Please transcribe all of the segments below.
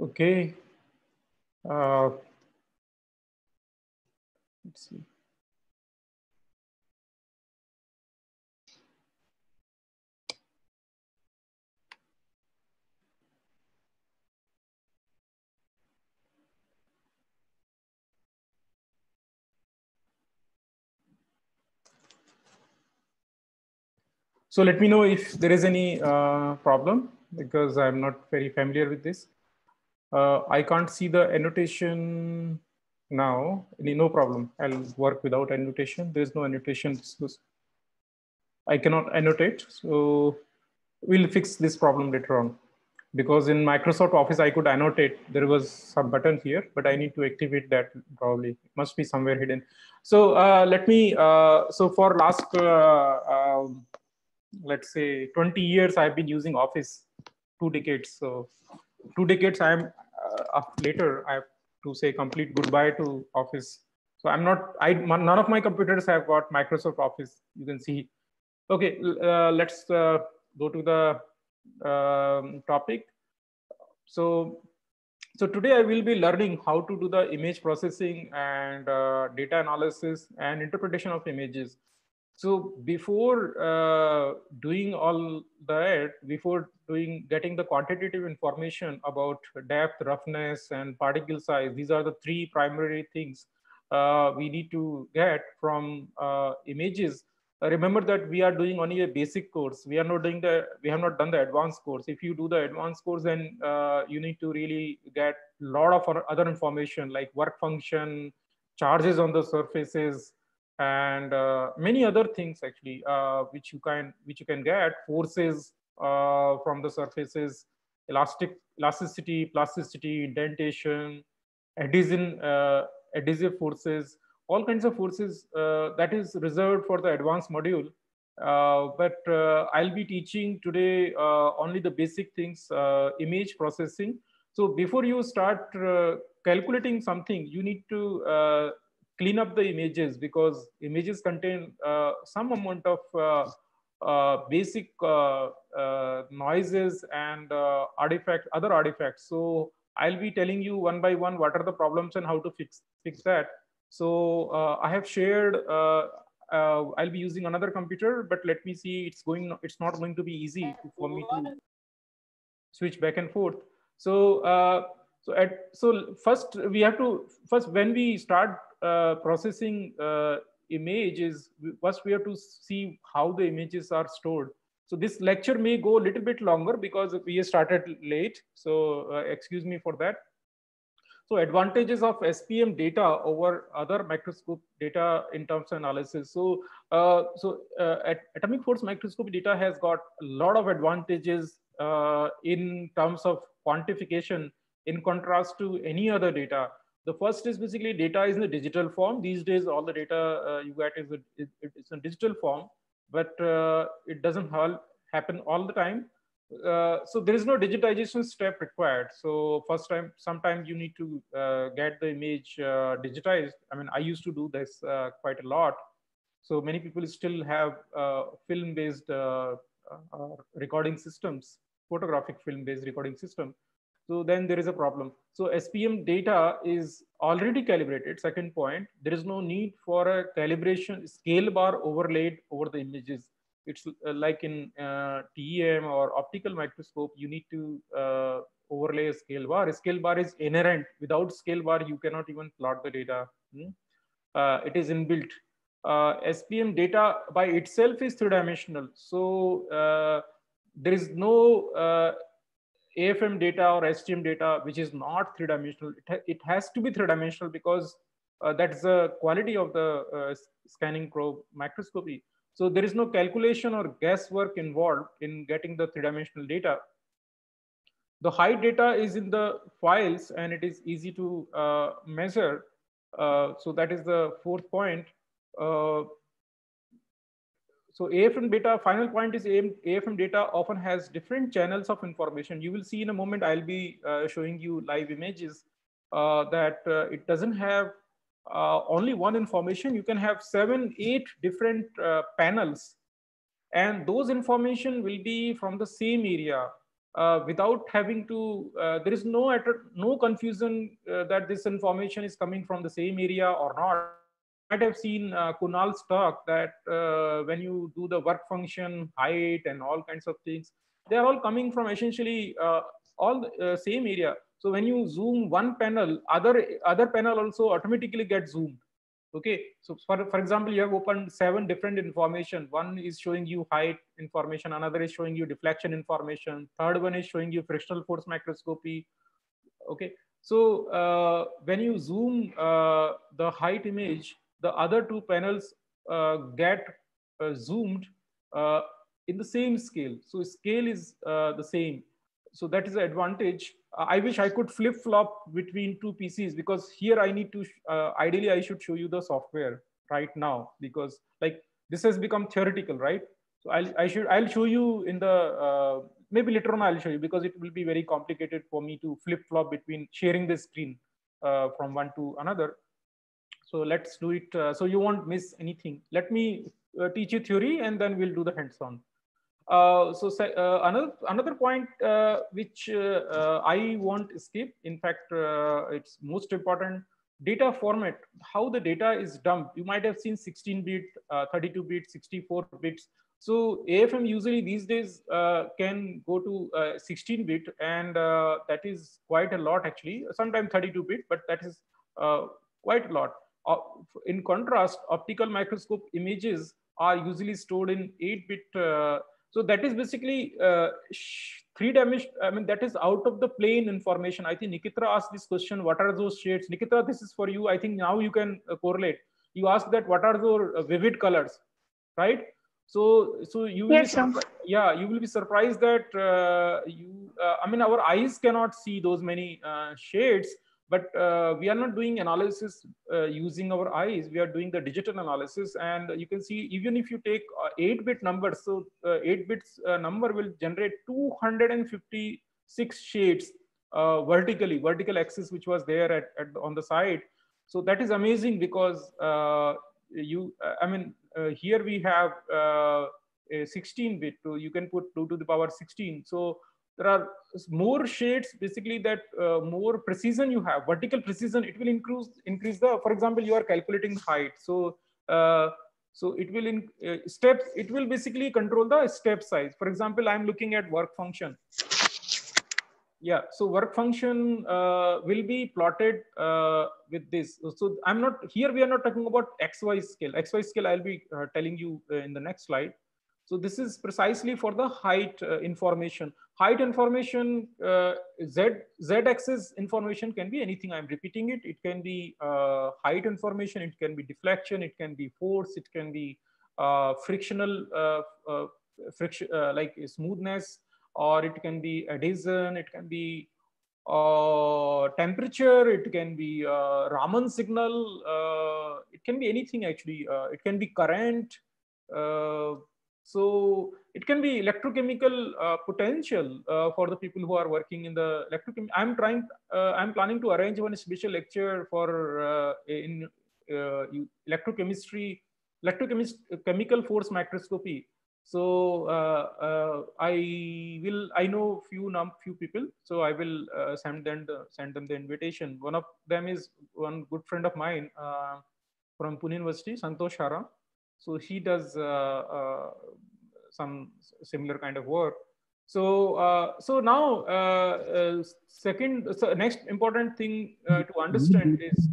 Okay. Let's see. So let me know if there is any problem because I'm not very familiar with this. I can't see the annotation now. No problem. I'll work without annotation. There is no annotation. I cannot annotate. So we'll fix this problem later on. Because in Microsoft Office, I could annotate. There was some button here, but I need to activate that probably. It must be somewhere hidden. So let me, so for last, let's say 20 years, I've been using Office, 2 decades. So 2 decades, later, I have to say complete goodbye to Office. So I'm not, none of my computers have got Microsoft Office. You can see. Okay, let's go to the topic. So, so today I will be learning how to do the image processing and data analysis and interpretation of images. So before doing all that, before getting the quantitative information about depth, roughness, and particle size, these are the three primary things we need to get from images. Remember that we are doing only a basic course. We are not doing we have not done the advanced course. If you do the advanced course, then you need to really get a lot of other information like work function, charges on the surfaces, and many other things actually, which you can get, forces from the surfaces, elasticity, plasticity, indentation, adhesion, adhesive forces, all kinds of forces that is reserved for the advanced module. But I'll be teaching today only the basic things, image processing. So before you start calculating something, you need to clean up the images, because images contain some amount of basic noises and other artifacts. So I'll be telling you one by one what are the problems and how to fix that. So I have shared. I'll be using another computer, but let me see. It's not going to be easy for me to switch back and forth. So first we have to when we start processing images, first we have to see how the images are stored. So this lecture may go a little bit longer because we started late. So excuse me for that. So advantages of SPM data over other microscope data in terms of analysis. So, atomic force microscopy data has got a lot of advantages in terms of quantification in contrast to any other data. The first is basically data is in the digital form. These days, all the data you get it's in digital form, but it doesn't happen all the time. So there is no digitization step required. So sometimes you need to get the image digitized. I mean, I used to do this quite a lot. So many people still have film-based recording systems, photographic film-based recording system. So then there is a problem. So SPM data is already calibrated. Second point, there is no need for a calibration scale bar overlaid over the images. It's like in TEM or optical microscope, you need to overlay a scale bar. A scale bar is inherent. Without scale bar, you cannot even plot the data. It is inbuilt. SPM data by itself is three-dimensional. So there is no AFM data or STM data which is not three-dimensional. It has to be three-dimensional because that's the quality of the scanning probe microscopy. So there is no calculation or guesswork involved in getting the three-dimensional data. The height data is in the files and it is easy to measure. So that is the fourth point. So AFM data, final point is AFM data often has different channels of information. You will see in a moment, I'll be showing you live images that it doesn't have only one information. You can have 7, 8 different panels, and those information will be from the same area. without having to, there is no confusion that this information is coming from the same area or not. You might have seen Kunal's talk that when you do the work function, height, and all kinds of things, they are all coming from essentially all the same area. So when you zoom one panel, other panel also automatically gets zoomed. Okay, so for example, you have opened 7 different information. One is showing you height information, another is showing you deflection information, third one is showing you frictional force microscopy. Okay, so when you zoom the height image, the other 2 panels get zoomed uh, in the same scale. So scale is the same. So that is the advantage. I wish I could flip flop between 2 PCs, because here I need to, ideally I should show you the software right now, because like this has become theoretical, right? So I'll show you in the, maybe later on I'll show you, because it will be very complicated for me to flip flop between sharing the screen from one to another. So let's do it. So you won't miss anything. Let me teach you theory, and then we'll do the hands-on. Another point which I won't skip. In fact, it's most important. Data format, how the data is dumped. You might have seen 16-bit, 32-bit, 64 bits. So AFM usually these days can go to 16-bit, and that is quite a lot actually. Sometimes 32-bit, but that is quite a lot. Uh, in contrast, optical microscope images are usually stored in 8-bit. So that is basically 3-dimensional. I mean, that is out of the plane information. I think Nikitra asked this question: what are those shades? Nikitra, this is for you. I think now you can correlate. You asked that what are those vivid colors, right? So you will Yes, sir. yeah, you will be surprised that I mean, our eyes cannot see those many shades, but we are not doing analysis using our eyes. We are doing the digital analysis, and you can see even if you take 8-bit numbers, so 8 bits number will generate 256 shades vertical axis, which was there on the side. So that is amazing, because I mean, here we have a 16-bit, so you can put 2 to the power 16. So there are more shades, basically, that more precision you have, vertical precision, it will increase the, for example, you are calculating height. So so it will in steps, it will basically control the step size. For example, I'm looking at work function. Yeah, so work function will be plotted with this. So I'm not here, we are not talking about XY scale. XY scale I'll be telling you in the next slide. So this is precisely for the height information. Height information, Z axis information can be anything. I'm repeating it. It can be height information, it can be deflection, it can be force, it can be frictional friction, like smoothness, or it can be adhesion, it can be temperature, it can be Raman signal, it can be anything actually. It can be current. So it can be electrochemical potential for the people who are working in the electrochem. I'm planning to arrange one special lecture for in electrochemical force microscopy. So I know few people, so I will send them the invitation. One of them is one good friend of mine from Pune University, Santosh Hara. So he does some similar kind of work. So so now next important thing to understand is,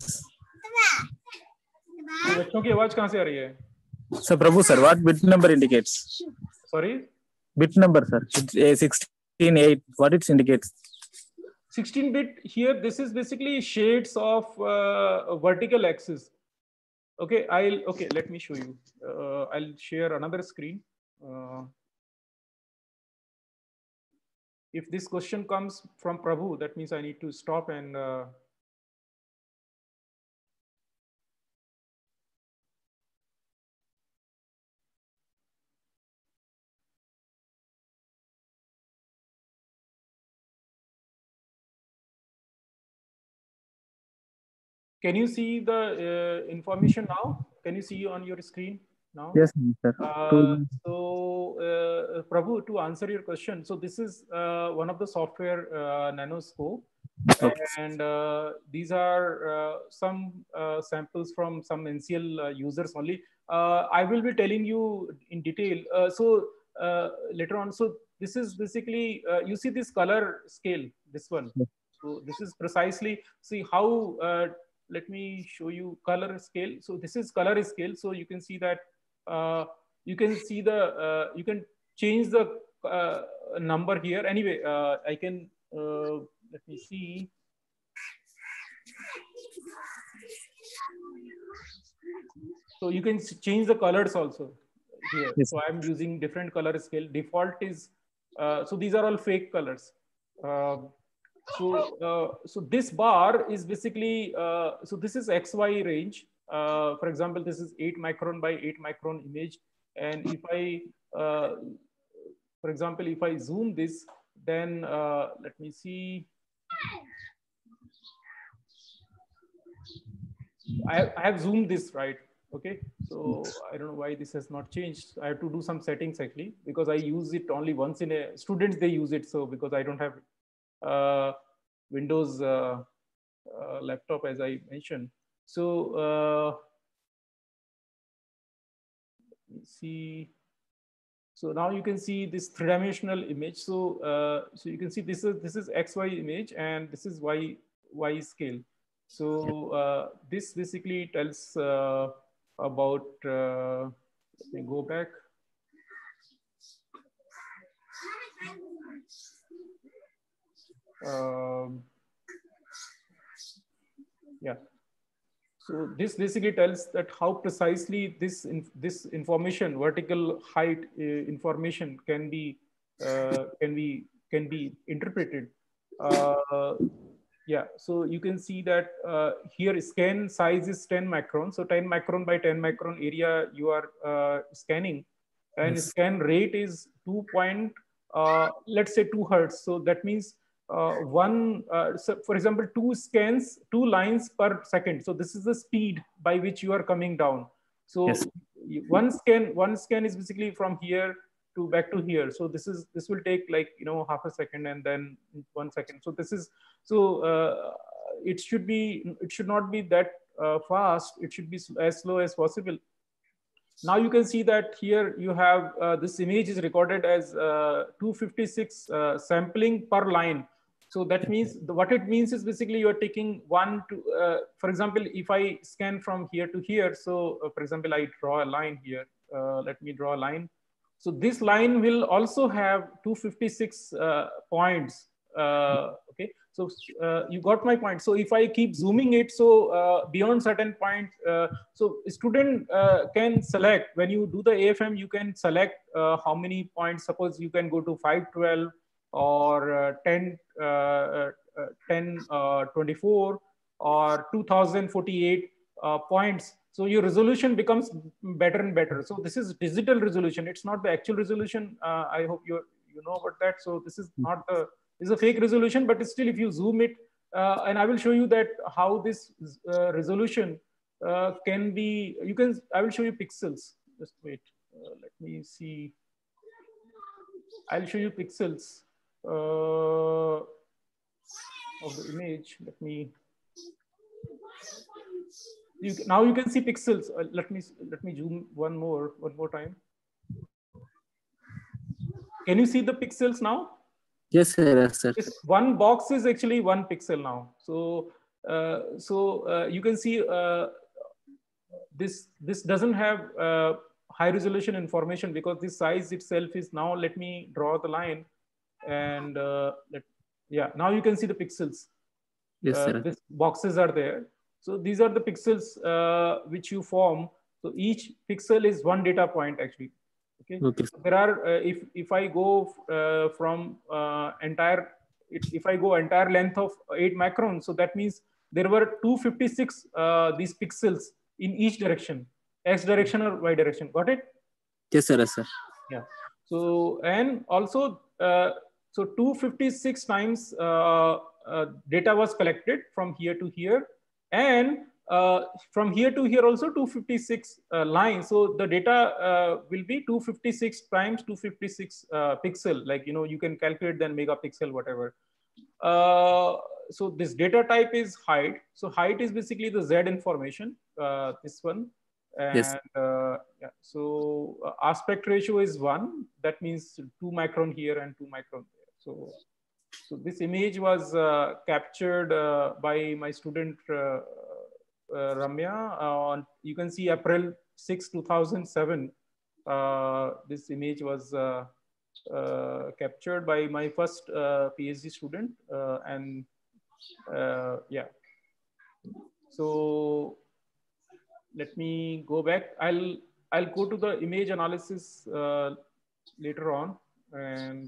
ये बच्चों की आवाज कहाँ से आ रही है? So Prabhu sir, what bit number indicates? Sorry? Bit number, sir. It's 16.8. What it indicates? 16-bit here, this is basically shades of vertical axis. Okay, let me show you. I'll share another screen. If this question comes from Prabhu, that means I need to stop and can you see the information now? Can you see on your screen? now? Yes, sir. Prabhu, to answer your question, so this is one of the software, Nanoscope, Okay. and these are some samples from some NCL users only. I will be telling you in detail. Later on, so this is basically, you see this color scale, this one. Yes. So this is precisely, see how, let me show you color scale. So this is color scale. So you can see that, you can see the, you can change the number here. Anyway, I can, let me see. So you can change the colors also here. Yes. So I'm using different color scale. Default is, so these are all fake colors. So this bar is basically, so this is XY range. For example, this is 8 micron by 8 micron image. And if I, for example, if I zoom this, then let me see. I have zoomed this, right? Okay. So I don't know why this has not changed. I have to do some settings actually, because I use it only once in a, students, they use it. So because I don't have Windows laptop, as I mentioned. So let me see. So now you can see this three-dimensional image. So so you can see this is XY image and this is Y scale. So this basically tells about. Let me go back. Yeah. So this basically tells that how precisely this information, vertical height information can be interpreted. Yeah, so you can see that here scan size is 10 micron. So 10 micron by 10 micron area you are scanning, and Yes. scan rate is 2 point, let's say 2 hertz. So that means so for example, 2 lines per second. So this is the speed by which you are coming down. So Yes. one scan is basically from here to back to here. So this will take like, you know, half a second and then 1 second. So this is, so it should not be that fast. It should be as slow as possible. Now you can see that here you have this image is recorded as 256 sampling per line. So that means what it means is basically you are taking one to, for example, if I scan from here to here. So for example, I draw a line here. Let me draw a line. So this line will also have 256 points. Okay, so you got my point. So if I keep zooming it, so beyond certain point, so student can select, when you do the AFM, you can select how many points. Suppose you can go to 512 or 1024 or 2048 points. So your resolution becomes better and better. So this is digital resolution. It's not the actual resolution. I hope you know about that. So this is not the, is a fake resolution, but still if you zoom it, and I will show you that how this resolution can be, I will show you pixels. Just wait, let me see. I'll show you pixels of the image. Let me, now you can see pixels. Let me zoom one more time. Can you see the pixels now? Yes, sir. Yes, sir. One box is actually 1 pixel now. So you can see this doesn't have high resolution information because this size itself is, now let me draw the line, and yeah, now you can see the pixels. Yes, sir. These boxes are there. So these are the pixels which you form. So each pixel is 1 data point actually. Okay. Okay. So there are if I go from entire, if I go entire length of 8 microns, so that means there were 256 these pixels in each direction, X direction or Y direction. Got it? Yes, sir. Yes, sir. Yeah. So, and also, so 256 times data was collected from here to here, and from here to here also 256 lines. So the data will be 256 times 256 pixel, like, you know, you can calculate then megapixel, whatever. So this data type is height. So height is basically the Z information, this one. And Yes. yeah, so aspect ratio is 1. That means 2 micron here and 2 micron there. So this image was captured by my student Ramya on, you can see April 6, 2007. This image was captured by my first PhD student, and yeah. So let me go back. I'll go to the image analysis later on, and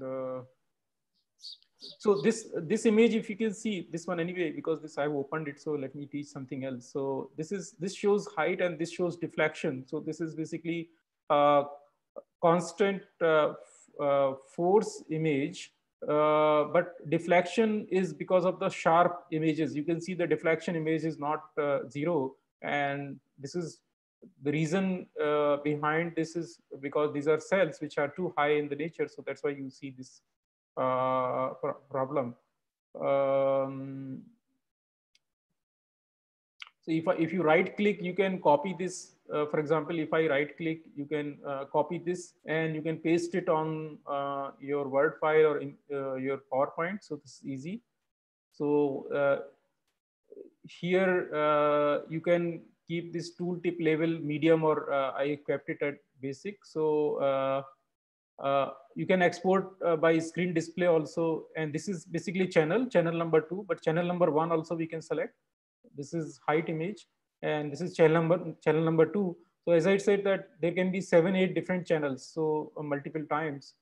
so this image, if you can see this one anyway, because this I've opened it, so let me teach something else. So this shows height and this shows deflection. So this is basically constant force image, but deflection is because of the sharp images. You can see the deflection image is not 0, and this is the reason behind this is because these are cells which are too high in the nature. So that's why you see this problem. So if you right click, you can copy this. For example, if I right click, you can copy this and you can paste it on your Word file or in your PowerPoint. So this is easy. So here you can keep this tooltip level medium, or I kept it at basic. So you can export by screen display also. And this is basically channel number 2, but channel number 1 also we can select. This is height image, and this is channel number 2. So as I said that there can be 7-8 different channels, so multiple times.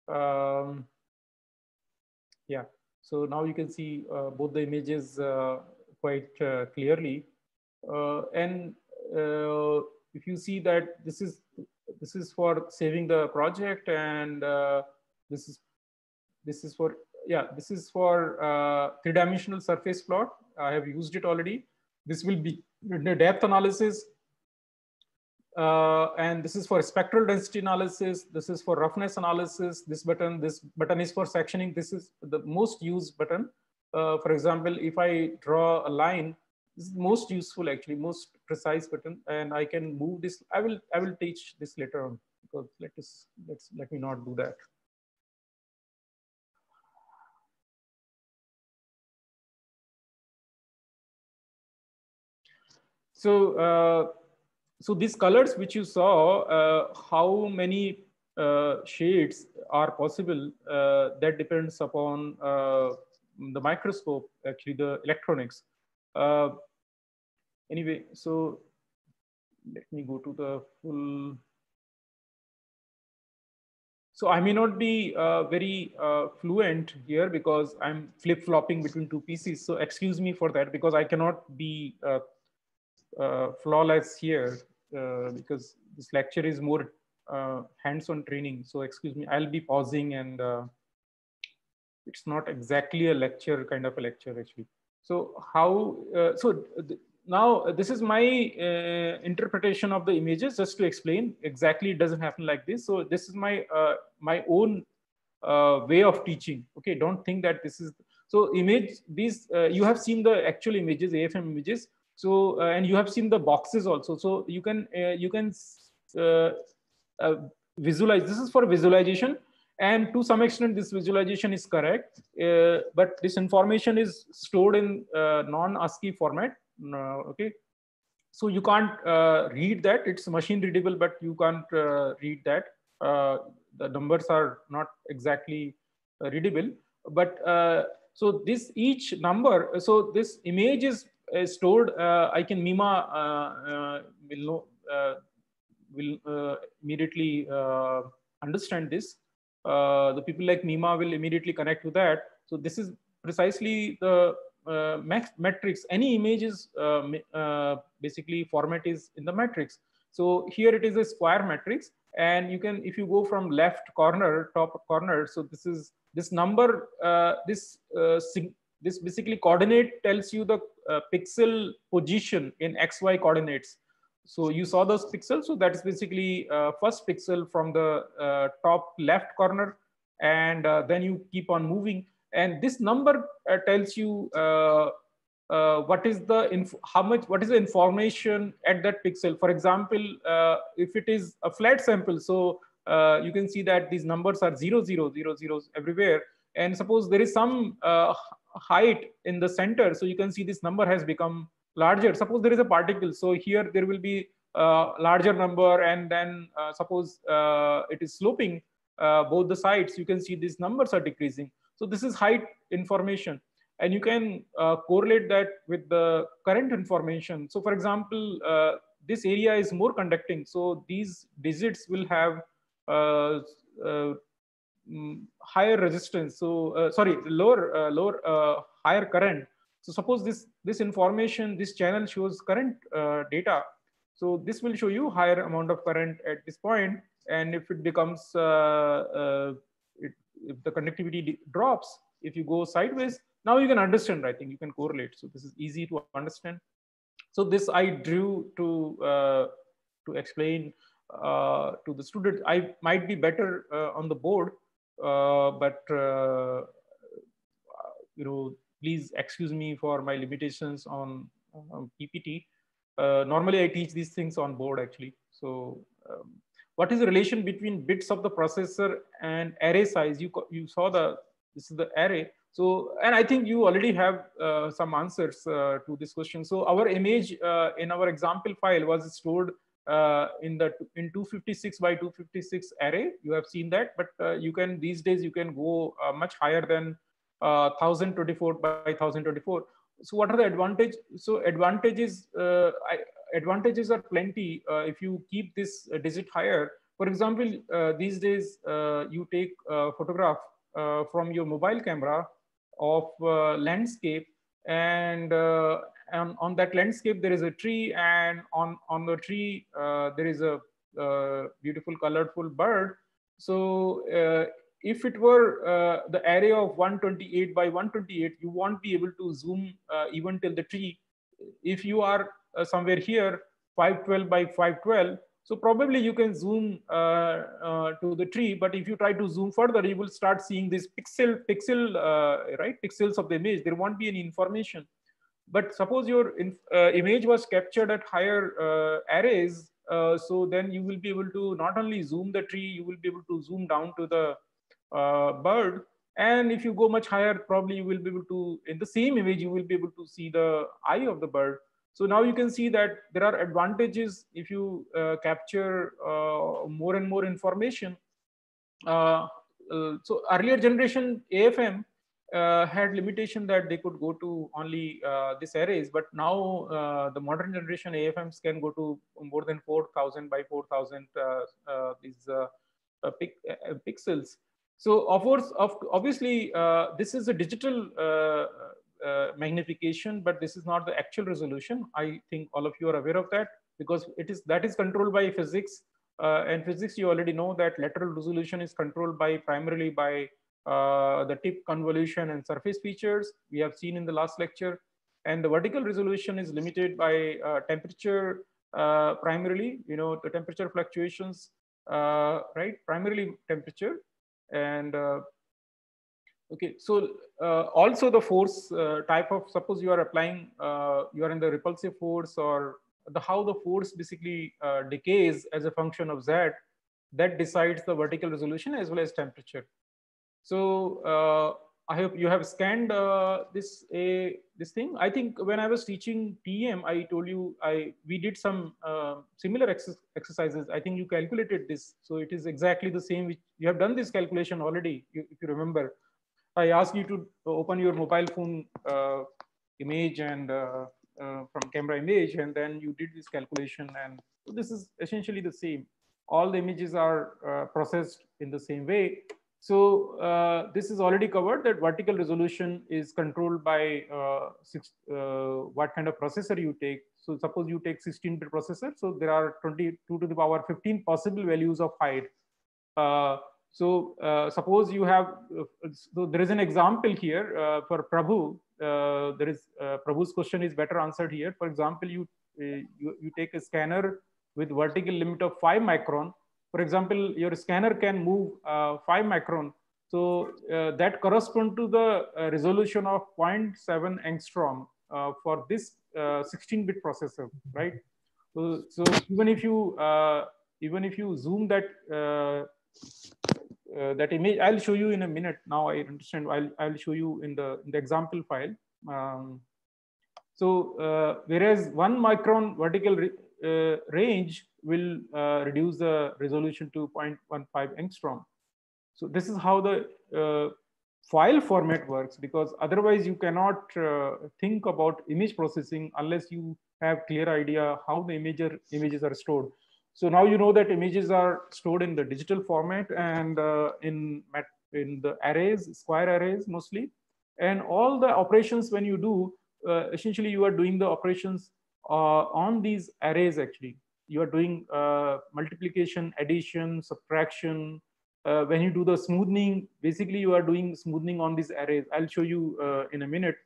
Yeah, so now you can see both the images quite clearly. And if you see that this is for saving the project, and this is for, yeah, this is for 3-dimensional surface plot. I have used it already. This will be the depth analysis, and this is for spectral density analysis. This is for roughness analysis. This button is for sectioning. This is the most used button. For example, if I draw a line, this is most useful, actually, most precise button, and I can move this. I will teach this later on, because let me not do that. So so these colors which you saw, how many shades are possible, that depends upon the microscope, actually the electronics. Anyway, so let me go to the full. So I may not be very fluent here because I'm flip-flopping between 2 PCs. So excuse me for that, because I cannot be flawless here, because this lecture is more hands-on training. So excuse me, I'll be pausing, and it's not exactly a lecture, kind of a lecture actually. So how, now this is my interpretation of the images, just to explain. Exactly, it doesn't happen like this. So this is my my own way of teaching. Okay, don't think that this is, so image, these you have seen the actual images, AFM images. So and you have seen the boxes also. So you can visualize. This is for visualization, and to some extent this visualization is correct, but this information is stored in non-ASCII format. Okay, so you can't read that. It's machine readable, but you can't read that. The numbers are not exactly readable, but so this each number, so this image is stored. I can Mima will immediately understand this. The people like Mima will immediately connect to that. So this is precisely the matrix. Any image is basically format is in the matrix. So here it is a square matrix, and you can, if you go from left corner, top corner, so this number, this basically coordinate tells you the pixel position in XY coordinates. So you saw those pixels. So that's basically first pixel from the top left corner, and then you keep on moving. And this number tells you what is the what is the information at that pixel. For example, if it is a flat sample, so you can see that these numbers are 0, 0, 0, zeros everywhere. And suppose there is some height in the center, so you can see this number has become larger. Suppose there is a particle, so here there will be a larger number, and then suppose it is sloping both the sides, you can see these numbers are decreasing. So this is height information, and you can correlate that with the current information. So for example, this area is more conducting, so these digits will have higher resistance, so sorry, higher current. So suppose this information, this channel shows current data, so this will show you higher amount of current at this point. And if it becomes if the conductivity drops, if you go sideways, now you can understand, I think you can correlate. So this is easy to understand. So this I drew to explain to the students. I might be better on the board, but please excuse me for my limitations on PPT. Normally I teach these things on board actually. So what is the relation between bits of the processor and array size? You saw this is the array. So, and I think you already have some answers to this question. So our image in our example file was stored in 256 by 256 array. You have seen that, but you can, these days you can go much higher than 1024 by 1024. So what are the advantages? So advantages are plenty if you keep this digit higher. For example, these days you take a photograph from your mobile camera of landscape, and on that landscape there is a tree, and on the tree there is a beautiful colorful bird. So if it were the array of 128 by 128, you won't be able to zoom even till the tree. If you are somewhere here 512 by 512, so probably you can zoom to the tree, but if you try to zoom further, you will start seeing this right, pixels of the image. There won't be any information. But suppose your image was captured at higher arrays, so then you will be able to not only zoom the tree, you will be able to zoom down to the bird. And if you go much higher, probably you will be able to, in the same image, you will be able to see the eye of the bird. So now you can see that there are advantages if you capture more and more information. So earlier generation AFM had limitation that they could go to only these arrays, but now the modern generation AFMs can go to more than 4,000 by 4,000 these pixels. So obviously this is a digital magnification, but this is not the actual resolution. I think all of you are aware of that, because that is controlled by physics. And physics, you already know that lateral resolution is controlled primarily by the tip convolution and surface features we have seen in the last lecture. And the vertical resolution is limited by temperature primarily, the temperature fluctuations, right? Primarily temperature. And okay, so also the force type of, suppose you are applying, you are in the repulsive force, or how the force basically decays as a function of Z, that decides the vertical resolution as well as temperature. So I hope you have scanned this thing. I think when I was teaching TEM, I told you we did some similar exercises. I think you calculated this, so it is exactly the same. You have done this calculation already, if you remember. I asked you to open your mobile phone image and from camera image, and then you did this calculation. And so this is essentially the same. All the images are processed in the same way. So this is already covered, that vertical resolution is controlled by what kind of processor you take. So suppose you take 16-bit processor, so there are 22 to the power 15 possible values of height. So suppose you have, so there is an example here for Prabhu. there is Prabhu's question is better answered here. For example, you take a scanner with vertical limit of 5 micron. For example, your scanner can move 5 micron. So that corresponds to the resolution of 0.7 angstrom for this 16-bit processor, right? So even if you zoom that that image, I'll show you in a minute. Now I understand. I'll show you in the example file. Whereas 1 micron vertical range will reduce the resolution to 0.15 angstrom. So this is how the file format works, because otherwise you cannot think about image processing unless you have clear idea how the images are stored. So now you know that images are stored in the digital format and in the arrays, square arrays mostly. And all the operations when you do, essentially you are doing the operations on these arrays actually. You are doing multiplication, addition, subtraction. When you do the smoothing, basically you are doing smoothing on these arrays. I'll show you in a minute.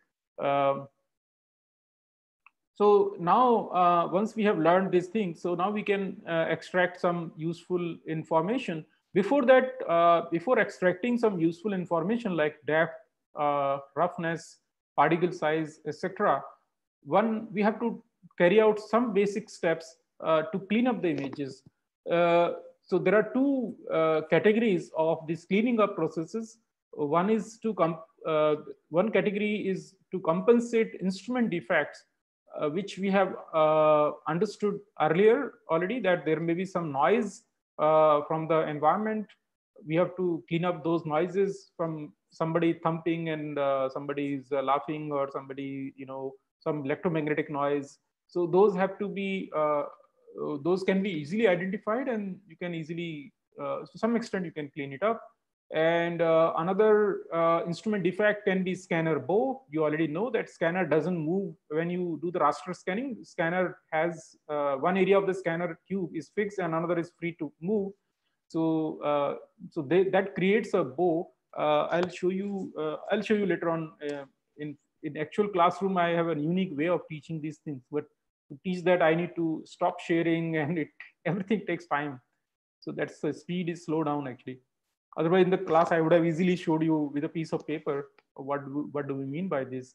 So now, once we have learned these things, so now we can extract some useful information. Before that, before extracting some useful information like depth, roughness, particle size, etc., we have to carry out some basic steps to clean up the images. So there are two categories of these cleaning up processes. One is one category is to compensate instrument defects, which we have understood earlier already, that there may be some noise from the environment. We have to clean up those noises from somebody thumping and somebody is laughing, or somebody, some electromagnetic noise. So those have to be, those can be easily identified, and you can easily, to some extent, you can clean it up. And another instrument defect can be scanner bow. You already know that scanner doesn't move when you do the raster scanning. Scanner has one area of the scanner cube is fixed and another is free to move. So that creates a bow. I'll show you later on. In actual classroom, I have a unique way of teaching these things, but to teach that I need to stop sharing, and everything takes time. So that's the speed is slow down actually. Otherwise, in the class, I would have easily showed you with a piece of paper what do we mean by this.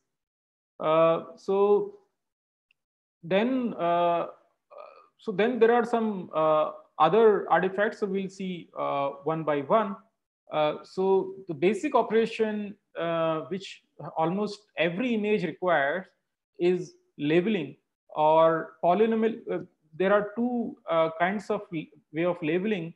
So then there are some other artifacts. So we'll see one by one. So the basic operation which almost every image requires is labeling or polynomial. There are two kinds of way of labeling.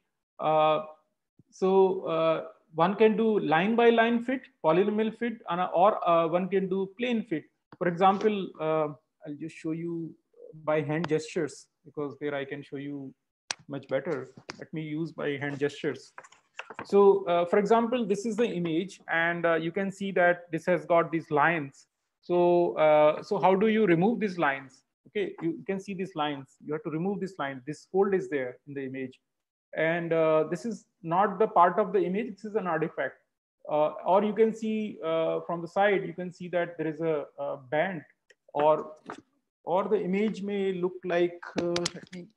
So one can do line by line fit, polynomial fit, or one can do plane fit. For example, I'll just show you by hand gestures, because there I can show you much better. Let me use by hand gestures. So for example, this is the image, and you can see that this has got these lines. So so how do you remove these lines? Okay, you can see these lines. You have to remove this line. This fold is there in the image. And this is not the part of the image, this is an artifact. Or you can see from the side, you can see that there is a band, or the image may look like, let me,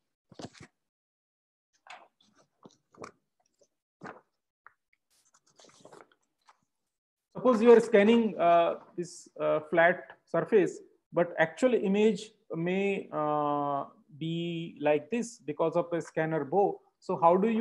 suppose you are scanning this flat surface, but actual image may be like this because of the scanner bow. So how do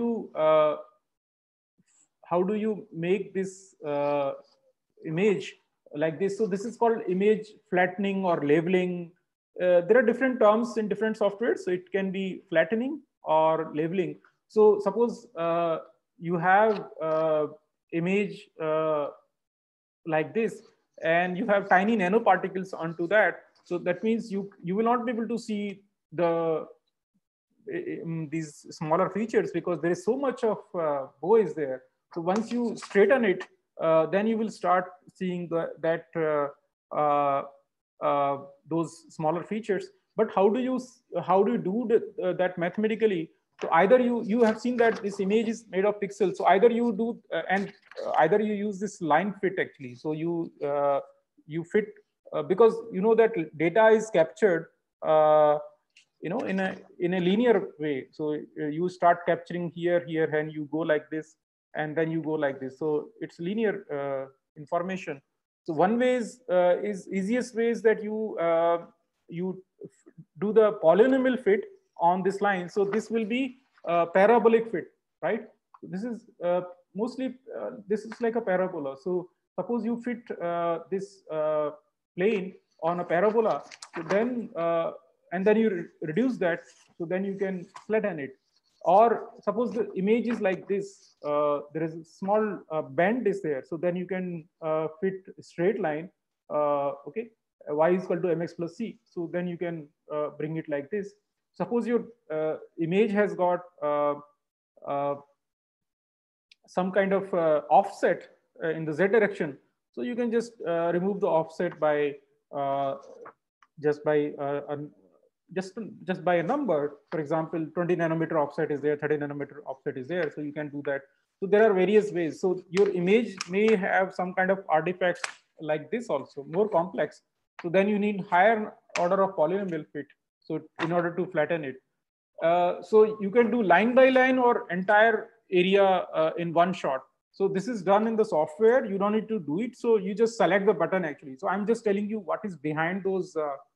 you make this image like this? So this is called image flattening or labeling. There are different terms in different softwares. So it can be flattening or labeling. So suppose you have image like this, and you have tiny nanoparticles onto that. So that means you will not be able to see these smaller features, because there is so much of bow is there. So once you straighten it, then you will start seeing those smaller features. But how do you do that mathematically? So either you have seen that this image is made of pixels. So either you do either you use this line fit actually. So you fit because you know that data is captured you know in a linear way. So you start capturing here, and you go like this, and then you go like this. So it's linear information. So one way is easiest way is that you do the polynomial fit on this line. So this will be parabolic fit, right? This is mostly this is like a parabola. So suppose you fit this plane on a parabola, so then and then you reduce that, so then you can flatten it. Or suppose the image is like this, there is a small bend is there, so then you can fit a straight line. Okay, y is equal to mx plus c. So then you can bring it like this. Suppose your image has got uh, some kind of offset in the z direction, so you can just remove the offset by uh, just by just by a number. For example, 20 nanometer offset is there, 30 nanometer offset is there, so you can do that. So there are various ways. So your image may have some kind of artifacts like this also, more complex. So then you need higher order of polynomial fit, so in order to flatten it. So you can do line by line or entire area in one shot. So this is done in the software. You don't need to do it. So you just select the button actually. So I'm just telling you what is behind those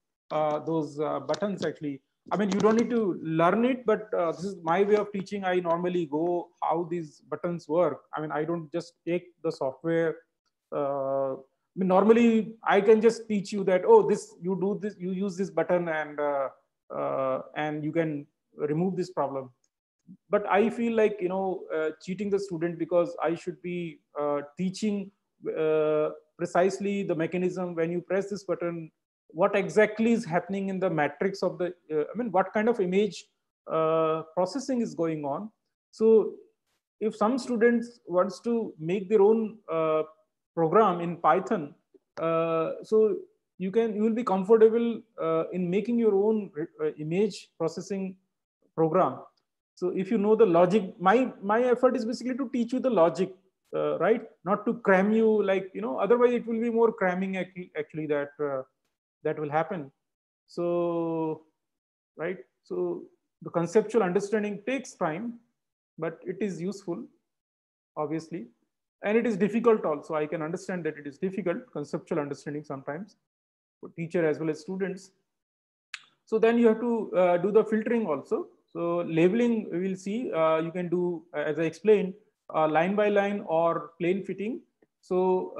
buttons actually. I mean, you don't need to learn it, but this is my way of teaching. I normally go how these buttons work. I mean, I don't just take the software. I mean, normally I can just teach you that, oh, this, you do this, you use this button, and you can remove this problem. But I feel like, you know, cheating the student, because I should be teaching precisely the mechanism. When you press this button, what exactly is happening in the matrix of the I mean, what kind of image processing is going on. So if some students wants to make their own program in Python, so you will be comfortable in making your own image processing program. So if you know the logic, my effort is basically to teach you the logic, right? Not to cram you, like, you know, otherwise it will be more cramming actually that will happen. So, right. So the conceptual understanding takes time, but it is useful, obviously. And it is difficult also. I can understand that it is difficult, conceptual understanding sometimes, for teacher as well as students. So then you have to do the filtering also. So labeling, we will see, you can do, as I explained, line by line or plane fitting. So,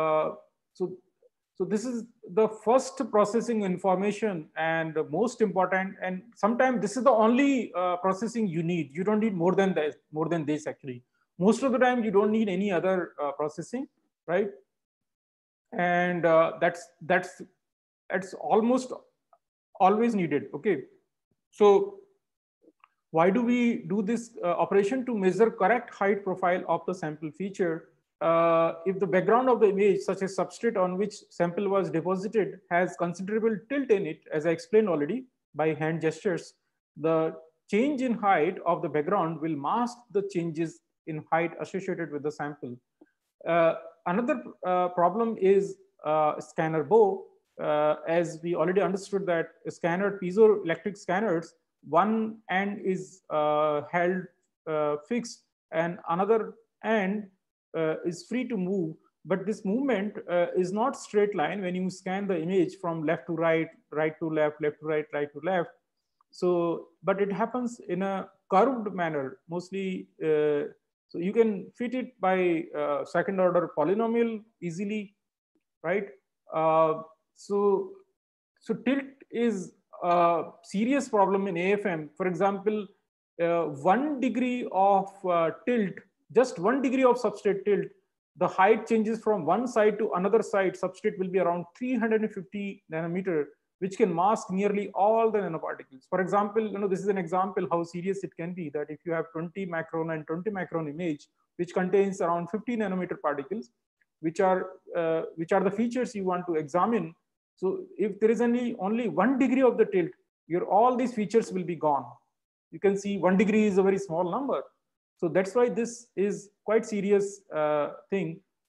so this is the first processing information and the most important. And sometimes this is the only processing you need. You don't need more than this actually. Most of the time you don't need any other processing, right? And that's almost always needed. Okay, so why do we do this operation? To measure correct height profile of the sample feature. If the background of the image, such as substrate on which sample was deposited, has considerable tilt in it, as I explained already by hand gestures, the change in height of the background will mask the changes in height associated with the sample. Another problem is scanner bow. As we already understood that scanner, piezoelectric scanners, one end is held fixed and another end is free to move. But this movement is not straight line when you scan the image from left to right, right to left, left to right, right to left. So, but it happens in a curved manner, mostly. So you can fit it by second order polynomial easily, right? So tilt is a serious problem in AFM. For example, 1 degree of tilt, just 1 degree of substrate tilt, the height changes from one side to another side. Substrate will be around 350 nanometer, which can mask nearly all the nanoparticles. For example, you know, this is an example how serious it can be, that if you have 20 macron and 20 macron image, which contains around 50 nanometer particles, which are the features you want to examine. So if there is only 1 degree of the tilt, all these features will be gone. You can see 1 degree is a very small number. So that's why this is quite serious thing.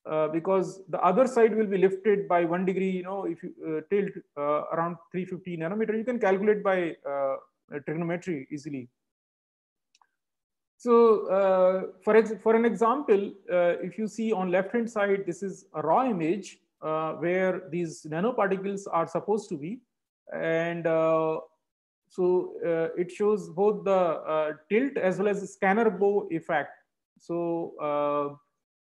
because the other side will be lifted by 1 degree. You know, if you tilt around 350 nanometer, you can calculate by trigonometry easily. So for an example, if you see on left hand side, this is a raw image where these nanoparticles are supposed to be, and it shows both the tilt as well as the scanner bow effect. So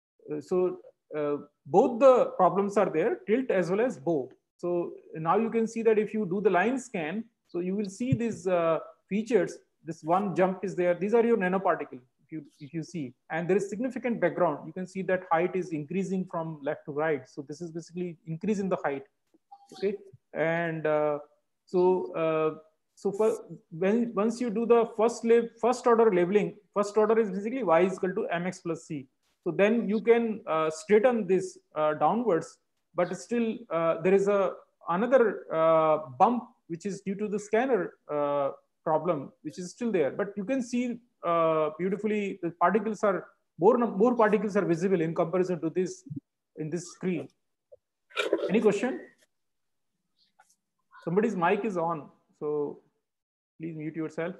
both the problems are there, tilt as well as bow. So now you can see that if you do the line scan, so you will see these features. This one jump is there. These are your nanoparticles. If you see, and there is significant background, you can see that height is increasing from left to right. So this is basically increase in the height. Okay, and once you do the first order labeling, first order is basically y is equal to mx plus c. So then you can straighten this downwards, but still there is another bump which is due to the scanner problem, which is still there. But you can see beautifully the particles are more particles are visible in comparison to this in this screen. Any question? Somebody's mic is on, so please mute yourself.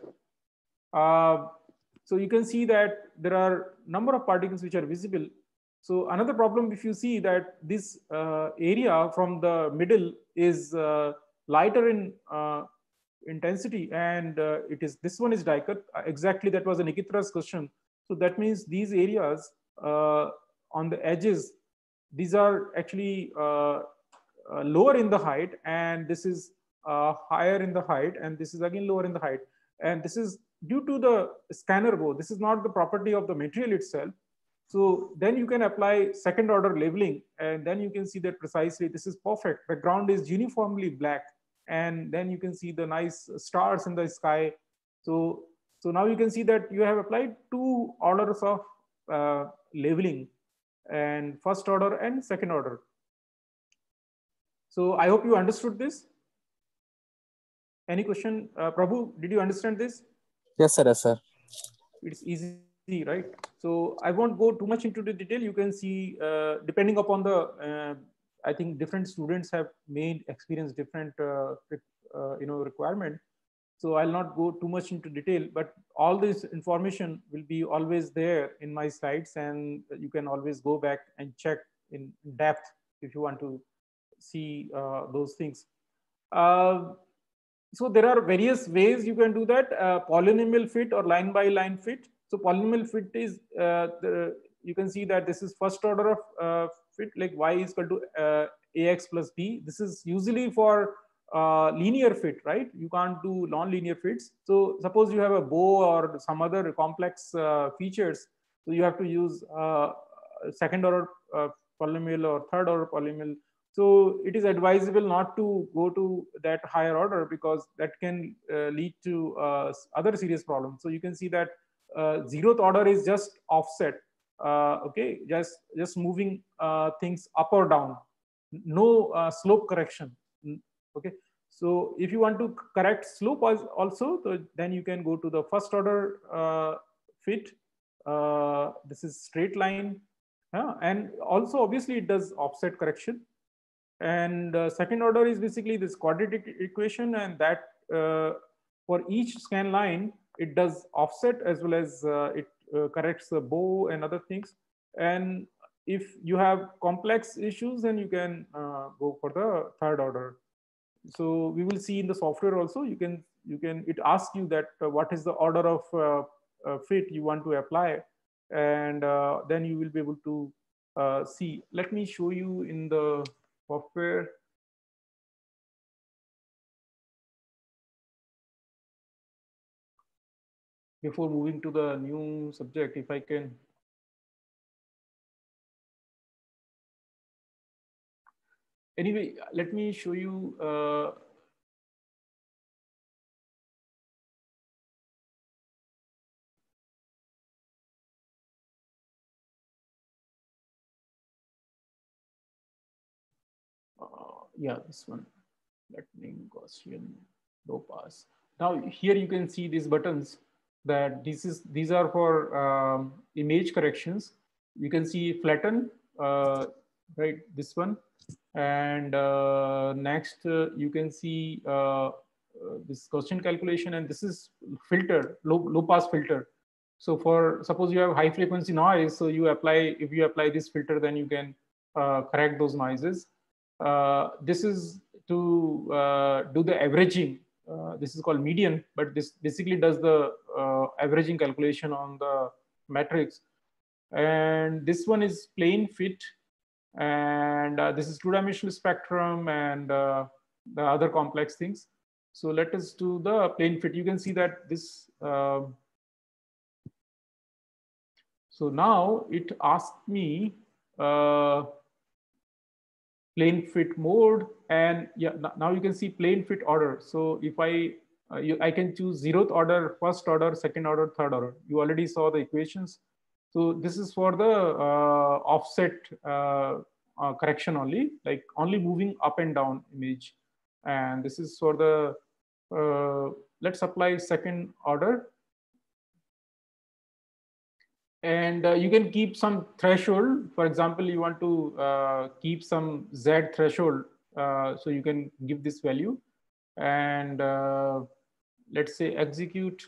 So you can see that there are number of particles which are visible. So another problem, if you see that this area from the middle is lighter in intensity, and this one is Dicot. Exactly, that was a Nikitra's question. So that means these areas on the edges, these are actually lower in the height, and this is higher in the height, and this is again lower in the height. And this is due to the scanner bow. This is not the property of the material itself. So then you can apply second order labeling, and then you can see that precisely this is perfect. The ground is uniformly black, and then you can see the nice stars in the sky. So now you can see that you have applied two orders of labeling, and first order and second order. So I hope you understood this. Any question? Prabhu, did you understand this? Yes, sir. Yes, sir. It's easy, right? So I won't go too much into the detail. You can see, depending upon the, I think different students have experience different, requirement. So I'll not go too much into detail, but all this information will be always there in my slides, and you can always go back and check in depth if you want to see those things. So there are various ways you can do that, polynomial fit or line by line fit. So polynomial fit is, you can see that this is first order of fit, like y is equal to ax plus b. This is usually for linear fit, right? You can't do non-linear fits. So suppose you have a bow or some other complex features, so you have to use second order polynomial or third order polynomial. So it is advisable not to go to that higher order, because that can lead to other serious problems. So you can see that zeroth order is just offset, okay, just moving things up or down, no slope correction. Okay, so if you want to correct slope also, so then you can go to the first order fit. This is straight line, and also obviously it does offset correction. And second order is basically this quadratic equation, and that for each scan line it does offset as well as it corrects the bow and other things. And if you have complex issues, then you can go for the third order. So we will see in the software also, it asks you that what is the order of fit you want to apply, and then you will be able to see. Let me show you in the software. Before moving to the new subject, if I can. Anyway, let me show you. Yeah, this one. Lightning Gaussian low pass. Now here you can see these buttons, that these are for image corrections. You can see flatten, right, this one. And next, you can see this Gaussian calculation, and this is filter, low pass filter. So for suppose you have high frequency noise, so you apply, if you apply this filter, then you can correct those noises. This is to do the averaging. This is called median, but this basically does the averaging calculation on the matrix. And this one is plane fit, and this is two-dimensional spectrum, and the other complex things. So let us do the plane fit. You can see that this. So now it asked me plane fit mode, and yeah, now you can see plane fit order. So if I can choose 0th order, 1st order, 2nd order, 3rd order. You already saw the equations. So this is for the offset correction only, like only moving up and down image. And this is for the, let's apply 2nd order. And you can keep some threshold. For example, you want to keep some Z threshold. So you can give this value. And let's say execute,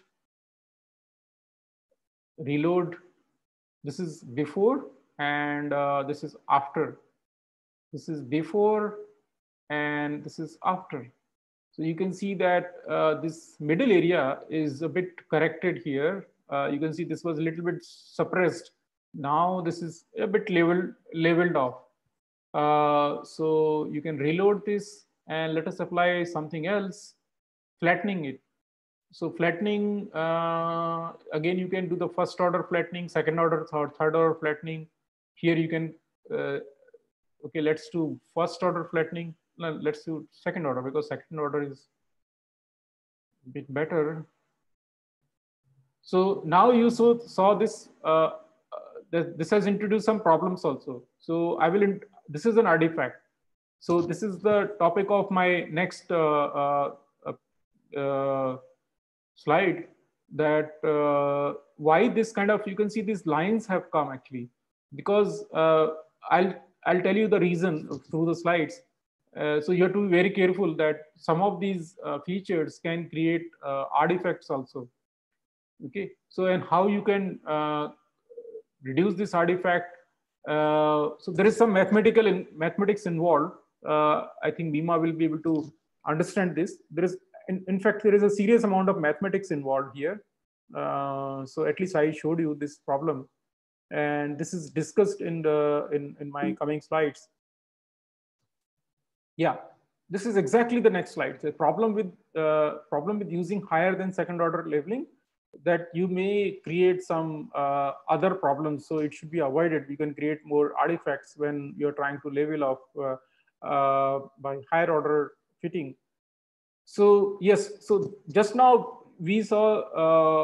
reload. This is before, and this is after. This is before, and this is after. So you can see that this middle area is a bit corrected here. You can see this was a little bit suppressed. Now this is a bit leveled off. So you can reload this, and let us apply something else, flattening it. So flattening, again, you can do the 1st order flattening, 2nd order, 3rd order flattening. Here you can, okay, let's do 1st order flattening. No, let's do 2nd order, because 2nd order is a bit better. So now you saw this, this has introduced some problems also. So I will, this is an artifact. So this is the topic of my next slide, that why this kind of, you can see these lines have come actually, because I'll tell you the reason through the slides. So you have to be very careful that some of these features can create artifacts also. Okay, so and how you can reduce this artifact. So there is some mathematics involved. I think Bima will be able to understand this. There is, in fact, there is a serious amount of mathematics involved here. So at least I showed you this problem, and this is discussed in the in my coming slides. Yeah, this is exactly the next slide. The problem with using higher than 2nd order leveling, that you may create some other problems. So it should be avoided. You can create more artifacts when you're trying to level off by higher order fitting. So yes, so just now we saw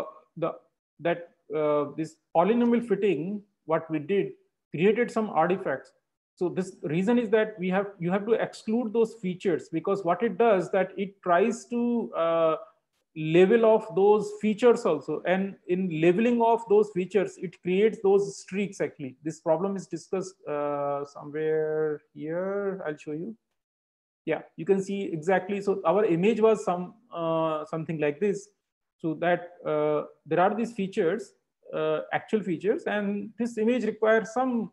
this polynomial fitting, what we did, created some artifacts. So this reason is that you have to exclude those features, because what it does, that it tries to level off those features also, and in leveling off those features, it creates those streaks. Actually, this problem is discussed somewhere here. I'll show you. Yeah, you can see exactly. So our image was something like this. So that there are these features, actual features, and this image requires some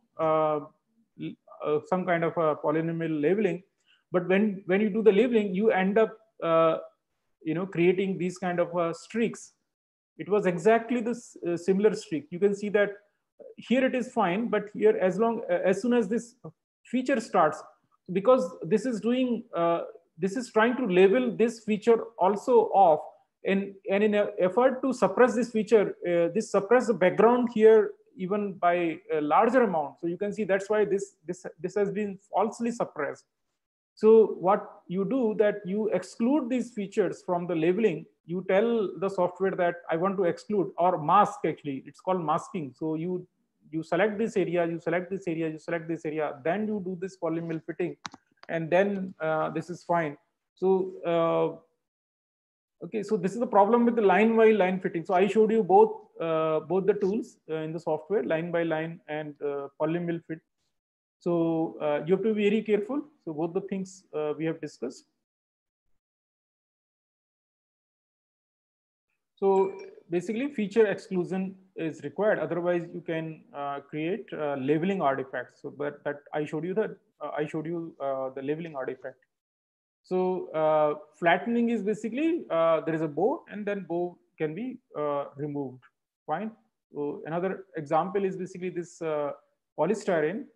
kind of a polynomial labeling. But when you do the labeling, you end up creating these kind of streaks. It was exactly this similar streak. You can see that here it is fine, but here as soon as this feature starts, because this is doing this is trying to label this feature also off, and in an effort to suppress this feature, this suppress the background here even by a larger amount. So you can see that's why this has been falsely suppressed. So what you do, that you exclude these features from the labeling. You tell the software that I want to exclude, or mask. Actually, it's called masking. So you select this area, you select this area, you select this area, then you do this polynomial fitting, and then this is fine. So okay, so this is the problem with the line by line fitting. So I showed you both the tools in the software, line by line and polynomial fit. So you have to be very careful. So both the things we have discussed. So basically feature exclusion is required. Otherwise you can create labeling artifacts. So that I showed you that the labeling artifact. So flattening is basically there is a bow and then bow can be removed. Fine. So another example is basically this polystyrene.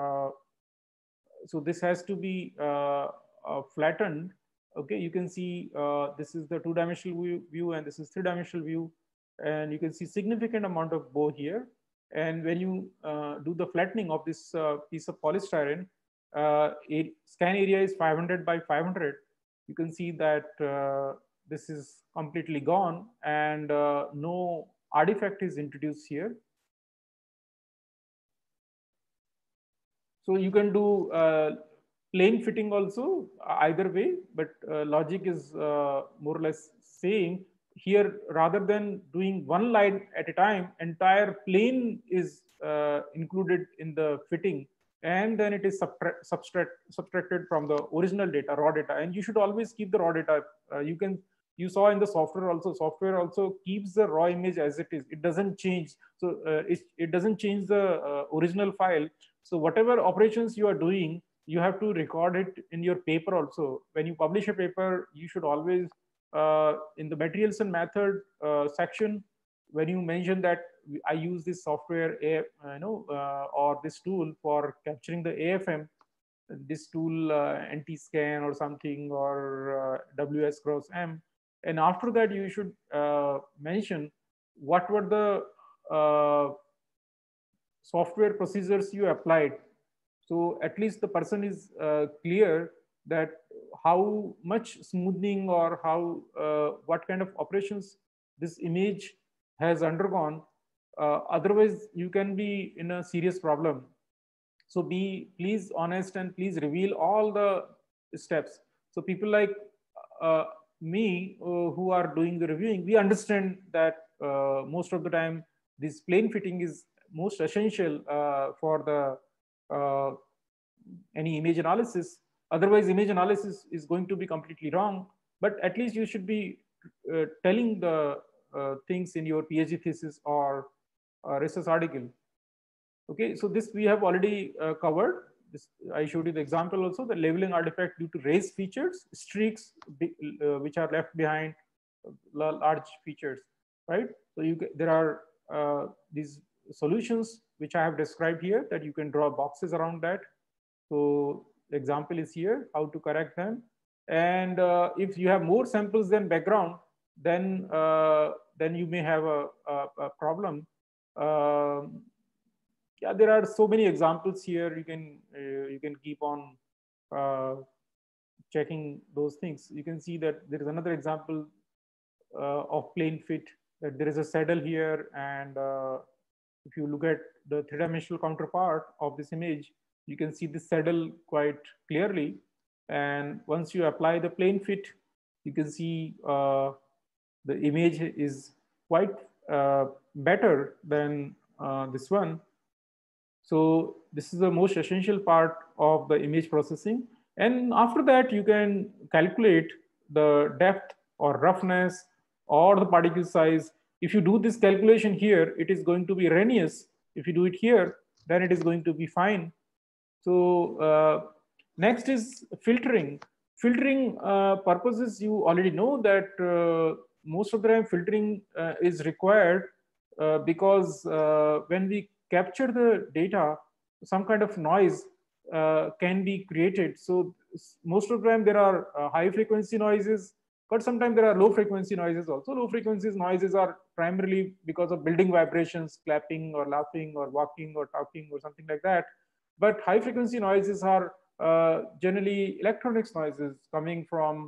So this has to be flattened. Okay, you can see this is the two-dimensional view and this is three-dimensional view, and you can see significant amount of bow here. And when you do the flattening of this piece of polystyrene, scan area is 500 by 500. You can see that this is completely gone and no artifact is introduced here. So you can do plane fitting also either way, but logic is more or less same. Here, rather than doing one line at a time, entire plane is included in the fitting, and then it is subtracted from the original data, raw data. And you should always keep the raw data. You saw in the software also keeps the raw image as it is. It doesn't change. So it doesn't change the original file. So whatever operations you are doing, you have to record it in your paper also. When you publish a paper, you should always, in the materials and method section, when you mention that I use this software, or this tool for capturing the AFM, this tool anti-scan or something, or WS cross M, and after that you should mention what were the software procedures you applied. So at least the person is clear that how much smoothing or how what kind of operations this image has undergone. Otherwise you can be in a serious problem. So be please honest and please reveal all the steps. So people like me who are doing the reviewing, we understand that most of the time this plane fitting is most essential for the any image analysis. Otherwise image analysis is going to be completely wrong, but at least you should be telling the things in your PhD thesis or research article. Okay, so this we have already covered. This, I showed you the example also, the labeling artifact due to race features, streaks which are left behind large features, right? So there are these solutions which I have described here that you can draw boxes around that. So the example is here, how to correct them. And if you have more samples than background, then you may have a problem. Yeah, there are so many examples here. You can keep on checking those things. You can see that there is another example of plane fit, that there is a saddle here, and if you look at the three-dimensional counterpart of this image, you can see the saddle quite clearly. And once you apply the plane fit, you can see the image is quite better than this one. So this is the most essential part of the image processing. And after that, you can calculate the depth or roughness or the particle size. If you do this calculation here, it is going to be erroneous. If you do it here, then it is going to be fine. So next is filtering. Filtering purposes, you already know that most of the time filtering is required because when we capture the data, some kind of noise can be created. So most of the time there are high frequency noises, but sometimes there are low frequency noises also. Low frequency noises are primarily because of building vibrations, clapping or laughing or walking or talking or something like that. But high frequency noises are generally electronics noises coming from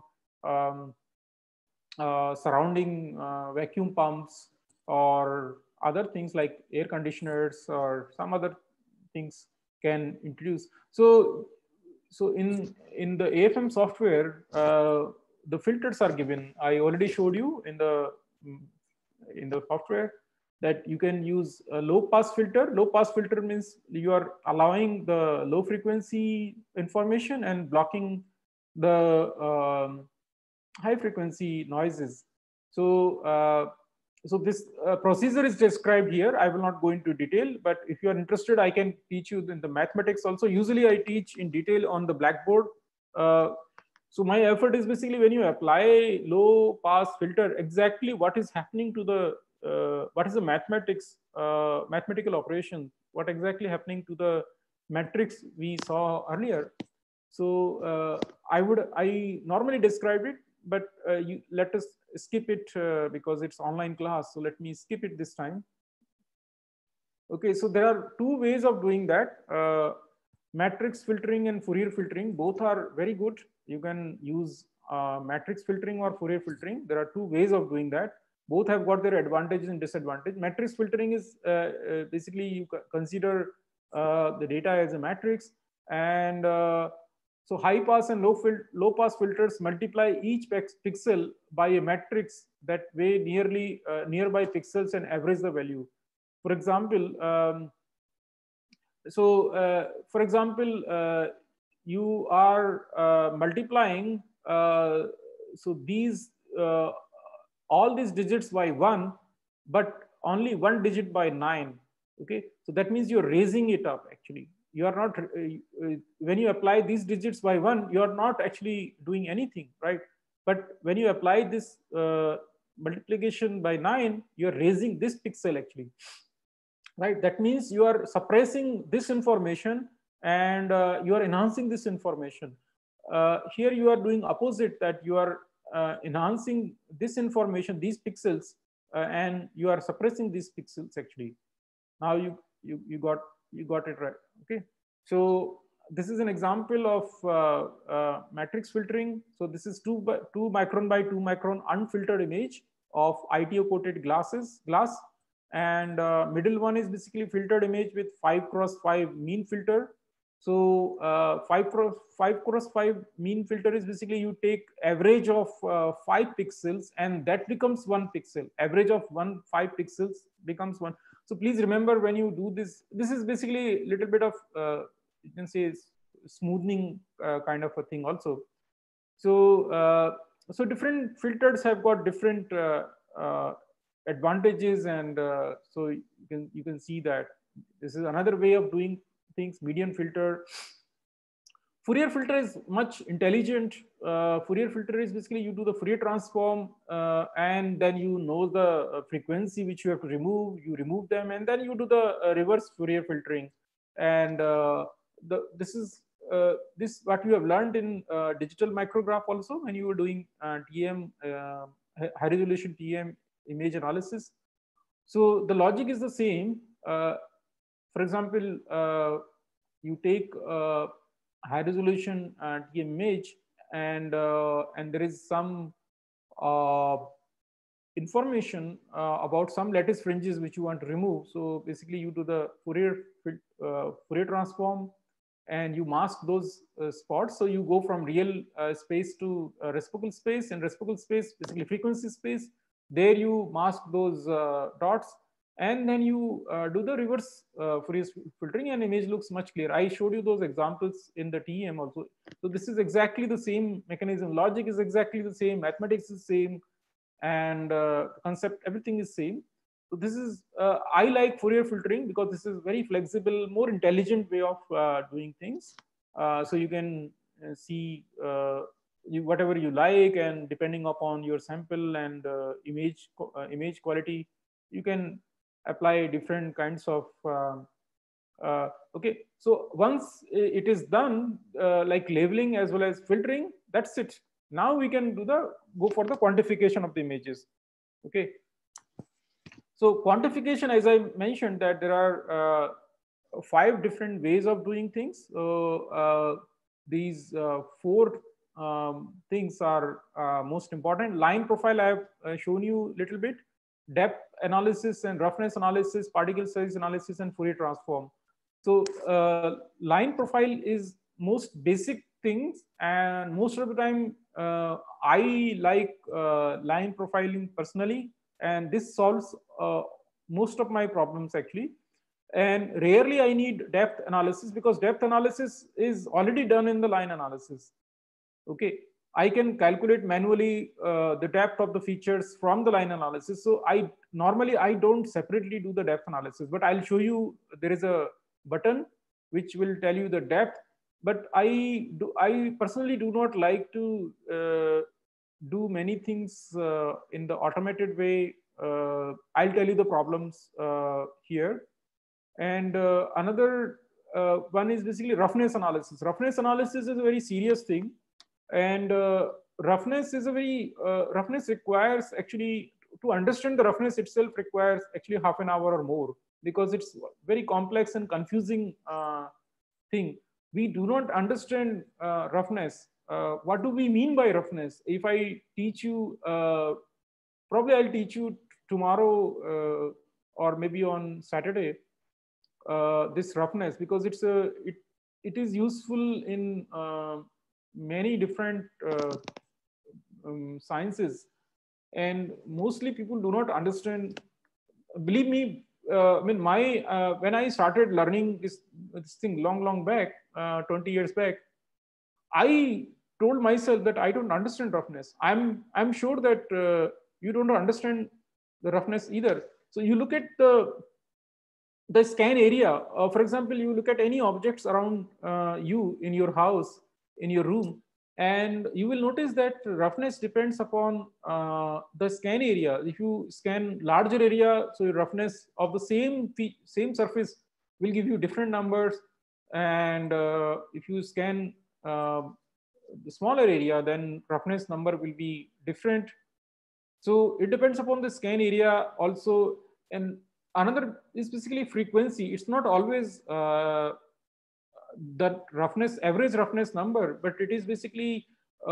surrounding vacuum pumps or other things like air conditioners or some other things can introduce. So in the AFM software, the filters are given. I already showed you in the software. that you can use a low pass filter. Low pass filter means you are allowing the low frequency information and blocking the high frequency noises. So so this procedure is described here. I will not go into detail, but if you are interested, I can teach you in the mathematics also. Usually I teach in detail on the blackboard. So my effort is basically when you apply low pass filter, exactly what is happening to the what is the mathematical operation, what exactly happening to the matrix we saw earlier. So I normally describe it, but let us skip it because it's online class. So let me skip it this time. Okay, so there are two ways of doing that. Matrix filtering and Fourier filtering, both are very good. You can use matrix filtering or Fourier filtering. There are two ways of doing that. Both have got their advantages and disadvantages. Matrix filtering is basically you consider the data as a matrix, and so high pass and low pass filters multiply each pixel by a matrix that weigh nearby pixels and average the value. For example, for example, you are multiplying so these all these digits by 1, but only one digit by 9. Okay, so that means you're raising it up. Actually, you are not when you apply these digits by 1, you are not actually doing anything, right? But when you apply this multiplication by 9, you're raising this pixel actually, right? That means you are suppressing this information and you are enhancing this information. Here you are doing opposite, that you are enhancing this information, these pixels, and you are suppressing these pixels actually. Now you got it right. Okay, so this is an example of matrix filtering. So this is 2 micron by 2 micron unfiltered image of ITO coated glass, and middle one is basically filtered image with 5x5 mean filter. So 5x5 mean filter is basically you take average of 5 pixels and that becomes 1 pixel. Average of 5 pixels becomes 1. So please remember when you do this, this is basically a little bit of you can say smoothing kind of a thing also. So so different filters have got different advantages, and so you can see that this is another way of doing things. Median filter. Fourier filter is much intelligent. Fourier filter is basically you do the Fourier transform and then you know the frequency which you have to remove. You remove them and then you do the reverse Fourier filtering. And this is this what you have learned in digital micrograph also when you were doing TM high resolution TM image analysis. So the logic is the same. For example, you take high resolution image and there is some information about some lattice fringes which you want to remove. So basically you do the Fourier transform and you mask those spots. So you go from real space to reciprocal space, and reciprocal space basically frequency space. There you mask those dots, and then you do the reverse Fourier filtering, and image looks much clearer. I showed you those examples in the TEM also. So this is exactly the same mechanism. Logic is exactly the same. Mathematics is same, and concept, everything is same. So this is I like Fourier filtering because this is very flexible, more intelligent way of doing things. So you can see whatever you like, and depending upon your sample and image quality, you can apply different kinds of okay. So once it is done, like labeling as well as filtering, that's it. Now we can go for the quantification of the images. Okay, so quantification, as I mentioned, that there are 5 different ways of doing things. So these 4 things are most important. Line profile I have shown you a little bit. Depth analysis and roughness analysis, particle size analysis, and Fourier transform. So line profile is most basic things, and most of the time I like line profiling personally, and this solves most of my problems actually. And rarely I need depth analysis, because depth analysis is already done in the line analysis. Okay, I can calculate manually the depth of the features from the line analysis. So I normally I don't separately do the depth analysis, but I'll show you there is a button which will tell you the depth. But I personally do not like to do many things in the automated way. I'll tell you the problems here. And another one is basically roughness analysis. Roughness analysis is a very serious thing, and roughness is a very roughness requires actually, to understand the roughness itself requires actually half an hour or more, because it's very complex and confusing thing. We do not understand roughness. What do we mean by roughness? If I teach you, probably I'll teach you tomorrow or maybe on Saturday, this roughness, because it is useful in many different sciences, and mostly people do not understand. Believe me, I mean, when I started learning this thing long back, 20 years back, I told myself that I don't understand roughness. I'm sure that you don't understand the roughness either. So you look at the scan area. For example, you look at any objects around you in your house, in your room, and you will notice that roughness depends upon the scan area. If you scan larger area, so roughness of the same surface will give you different numbers. And if you scan the smaller area, then roughness number will be different. So it depends upon the scan area also. And another is basically frequency. It's not always the roughness, average roughness number, but it is basically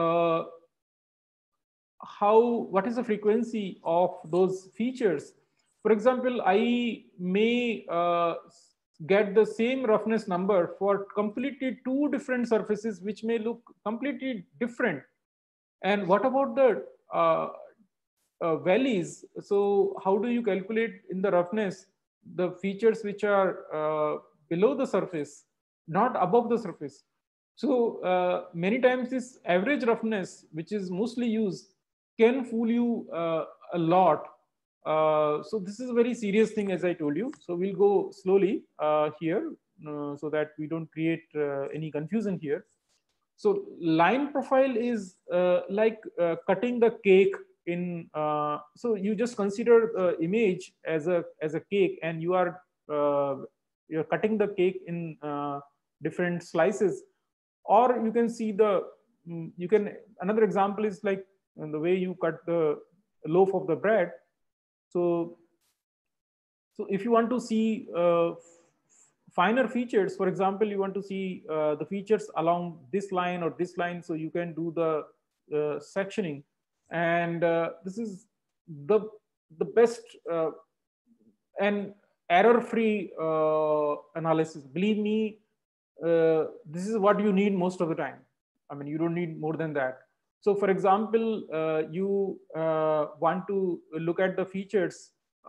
what is the frequency of those features. For example, I may get the same roughness number for completely two different surfaces which may look completely different. And what about the valleys? So how do you calculate in the roughness the features which are below the surface, not above the surface? So many times this average roughness, which is mostly used, can fool you a lot. So this is a very serious thing, as I told you. So we'll go slowly here so that we don't create any confusion here. So line profile is like cutting the cake in. So you just consider the image as a cake, and you're cutting the cake in different slices. Or you can see another example is like the way you cut the loaf of the bread. So if you want to see finer features, for example, you want to see the features along this line or this line, so you can do the sectioning. And this is the best and error-free analysis. Believe me, this is what you need most of the time. I mean, you don't need more than that. So for example, you want to look at the features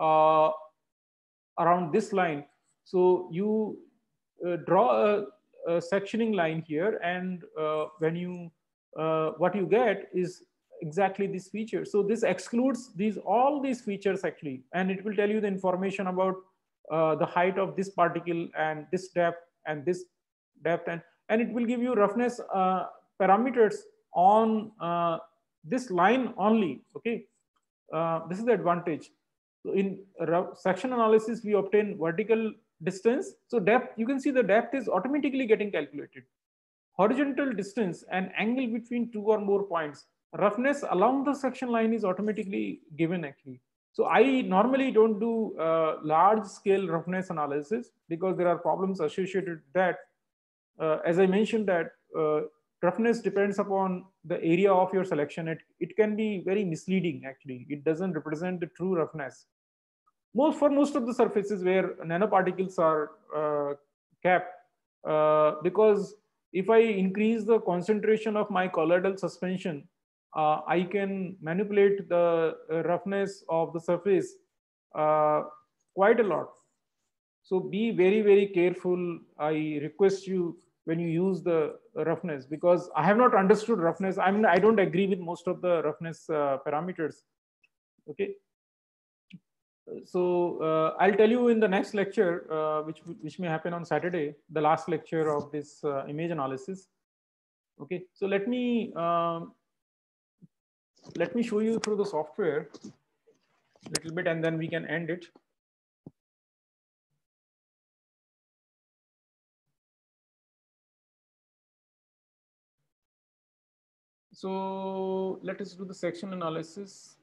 around this line. So you draw a sectioning line here, and when you what you get is exactly this feature. So this excludes all these features actually, and it will tell you the information about the height of this particle and this depth and this depth, and it will give you roughness parameters on this line only. Okay, this is the advantage. So in section analysis, we obtain vertical distance. So depth, you can see the depth is automatically getting calculated. Horizontal distance and angle between two or more points. Roughness along the section line is automatically given actually. So I normally don't do large scale roughness analysis because there are problems associated with that. As I mentioned that roughness depends upon the area of your selection. It can be very misleading actually. It doesn't represent the true roughness. For most of the surfaces where nanoparticles are kept, because if I increase the concentration of my colloidal suspension, I can manipulate the roughness of the surface quite a lot. So be very, very careful. I request you when you use the roughness, because I have not understood roughness. I mean, I don't agree with most of the roughness parameters. Okay. So I'll tell you in the next lecture, which may happen on Saturday, the last lecture of this image analysis. Okay. So let me show you through the software a little bit, and then we can end it. So let us do the section analysis.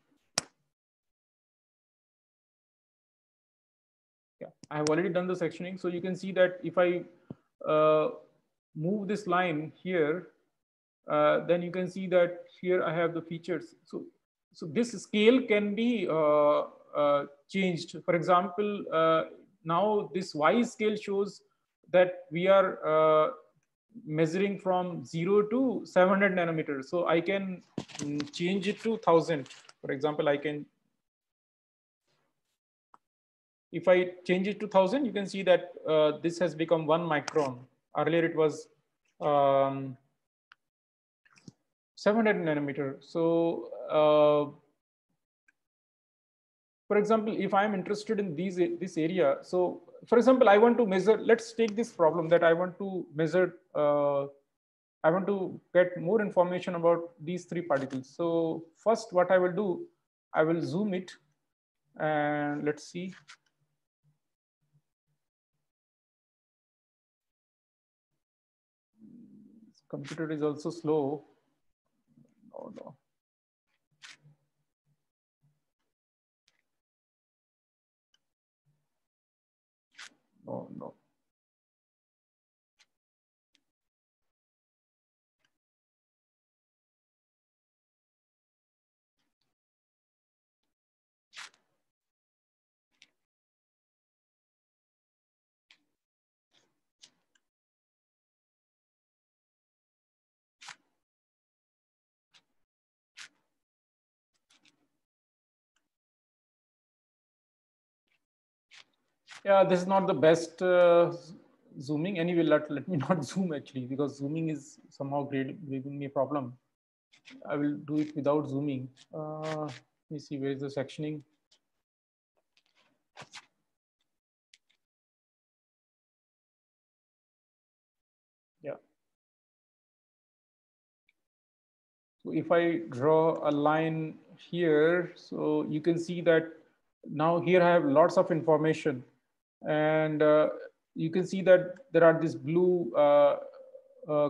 Yeah, I have already done the sectioning. So you can see that if I move this line here, then you can see that here I have the features. So this scale can be changed. For example, now this Y scale shows that we are measuring from 0 to 700 nanometers. So I can change it to 1000. For example, I can, if I change it to 1000, you can see that this has become 1 micron. Earlier it was 700 nanometer. So for example, if I'm interested in this area, so for example, I want to measure, let's take this problem that I want to measure, I want to get more information about these 3 particles. So first what I will do, I will zoom it, and let's see. This computer is also slow. Oh, no. No, no. Yeah, this is not the best zooming. Anyway, let me not zoom actually, because zooming is somehow giving me a problem. I will do it without zooming. Let me see, where is the sectioning? Yeah. So if I draw a line here, so you can see that now here I have lots of information, and you can see that there are this blue uh,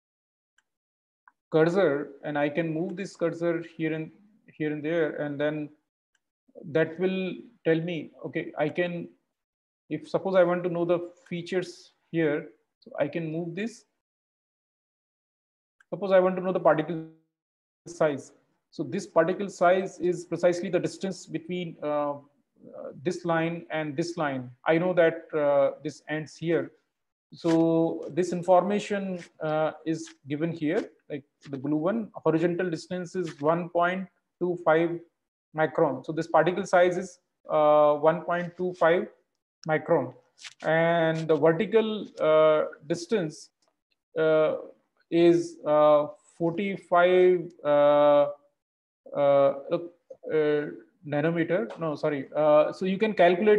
cursor, and I can move this cursor here and there, and then that will tell me, okay, I can, if suppose I want to know the features here, so I can move this. Suppose I want to know the particle size. So this particle size is precisely the distance between this line and this line. I know that this ends here. So this information is given here, like the blue one. Horizontal distance is 1.25 micron. So this particle size is 1.25 micron, and the vertical distance is 45 nanometer. No, sorry. So you can calculate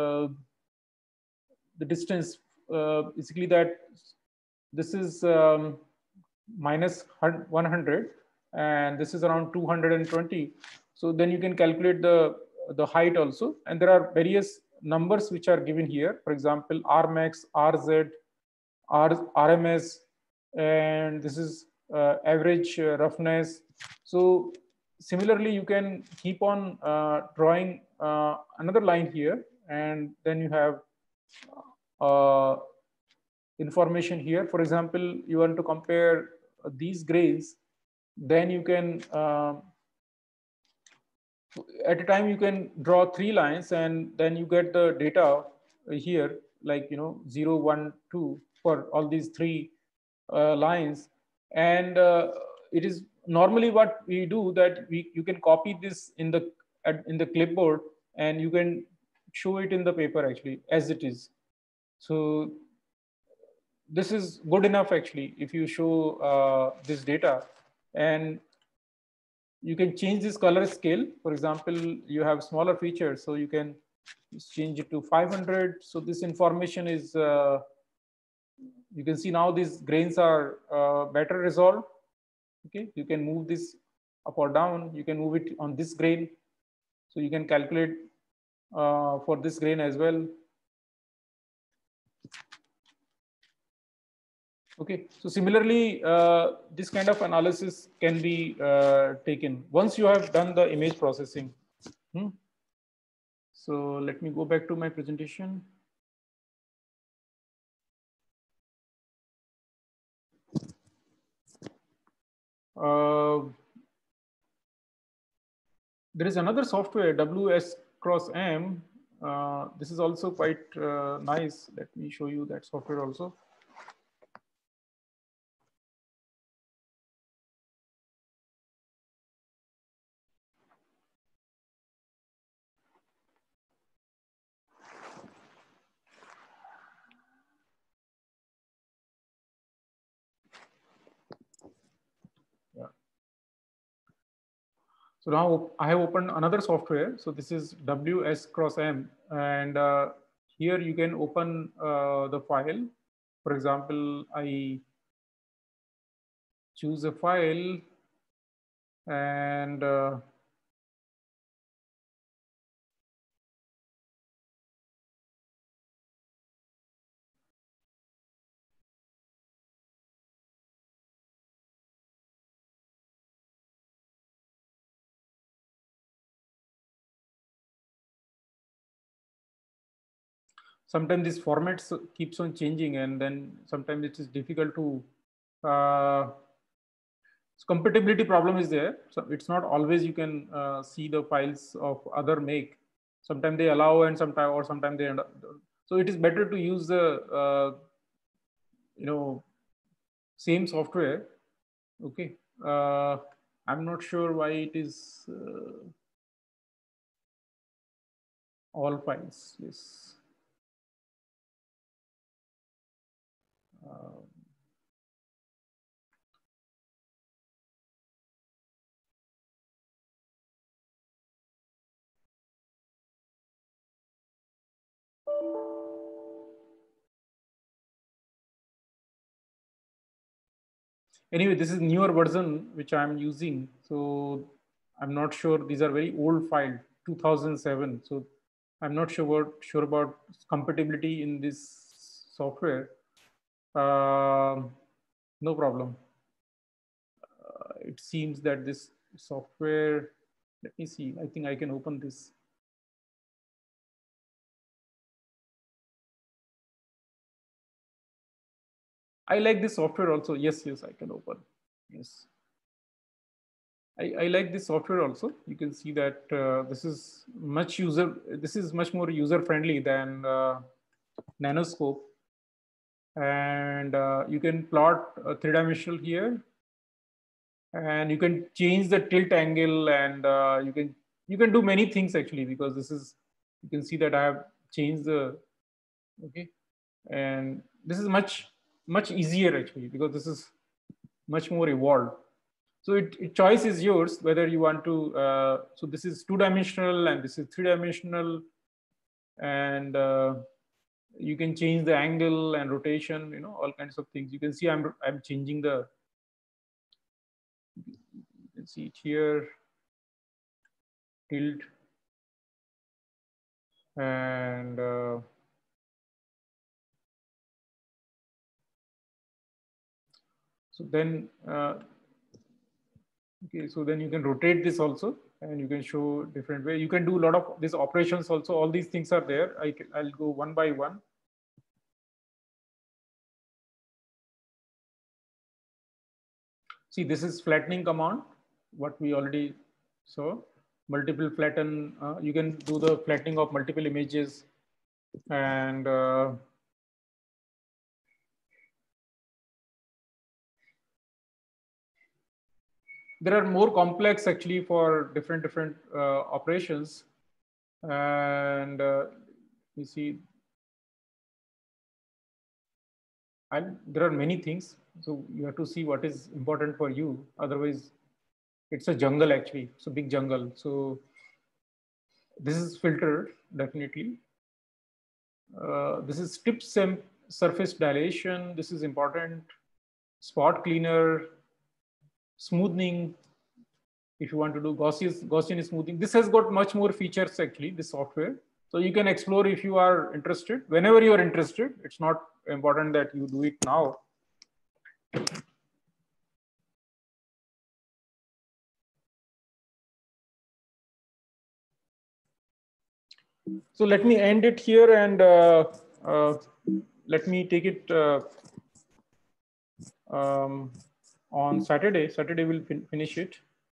the distance, basically that this is minus 100, and this is around 220. So then you can calculate the height also, and there are various numbers which are given here. For example, Rmax, Rz, RMS, and this is average roughness. So similarly, you can keep on drawing another line here, and then you have information here. For example, you want to compare these grains, then you can at a time you can draw 3 lines, and then you get the data here, like 0, 1, 2 for all these 3 lines. And it is normally what we do, that you can copy this in the clipboard, and you can show it in the paper actually as it is. So this is good enough actually if you show this data, and you can change this color scale. For example, you have smaller features, so you can change it to 500. So this information is, you can see now these grains are better resolved. Okay, you can move this up or down. You can move it on this grain. So you can calculate for this grain as well. Okay, so similarly, this kind of analysis can be taken once you have done the image processing. So let me go back to my presentation. There is another software, WS Cross M. This is also quite nice. Let me show you that software also. So now I have opened another software. So this is WS Cross M, and here you can open the file. For example, I choose a file, and sometimes this format keeps on changing, and then sometimes it is difficult to so compatibility problem is there. So it's not always you can see the files of other make. Sometimes they allow, and sometimes they end up. So it is better to use the same software. Okay, I'm not sure why it is all files. Yes. Anyway, this is newer version which I'm using. So I'm not sure, these are very old file, 2007. So I'm not sure about compatibility in this software. No problem. It seems that this software, let me see, I think I can open this. I like this software also. Yes, I can open. Yes. I like this software also. You can see that this is much more user friendly than Nanoscope. And you can plot three-dimensional here, and you can change the tilt angle, and you can do many things actually, because this is, you can see that I have changed the, okay, and this is much easier actually, because this is much more evolved. So choice is yours whether you want to. So this is two-dimensional and this is three-dimensional, and you can change the angle and rotation. All kinds of things. You can see I'm changing the. You can see it here. Tilt and. So then. Okay, so then you can rotate this also, and you can show different way. You can do a lot of these operations also. All these things are there. I'll go one by one. See, this is flattening command, what we already saw. Multiple flatten, you can do the flattening of multiple images, and there are more complex actually for different operations. And You see, and there are many things. So you have to see what is important for you. Otherwise, it's a jungle actually. It's a big jungle. So this is filtered definitely. This is tip surface dilation. This is important. Spot cleaner, smoothing. If you want to do Gaussian smoothing, this has got much more features actually, this software. So you can explore if you are interested, whenever you are interested. It's not important that you do it now. So let me end it here, and let me take it on Saturday. Saturday we'll finish it.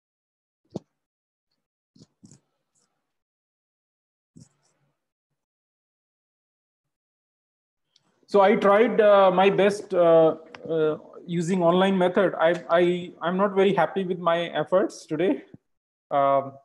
So I tried my best using online method. I'm not very happy with my efforts today.